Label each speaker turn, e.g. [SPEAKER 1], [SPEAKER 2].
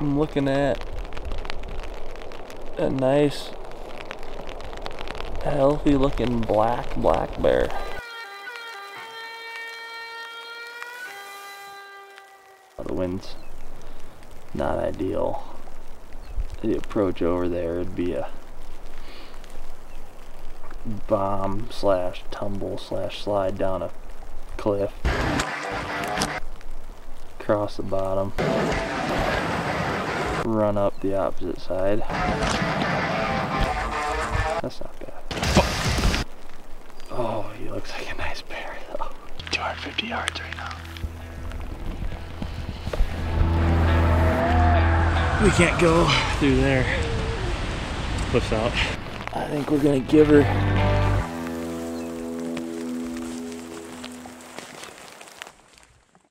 [SPEAKER 1] I'm looking at a nice, healthy looking black bear. The wind's not ideal. The approach over there would be a bomb slash tumble slash slide down a cliff, across the bottom, run up the opposite side. That's not bad. Oh, he looks like a nice bear though. 250 yards right now. We can't go through there. Cliff's out. I think we're gonna give her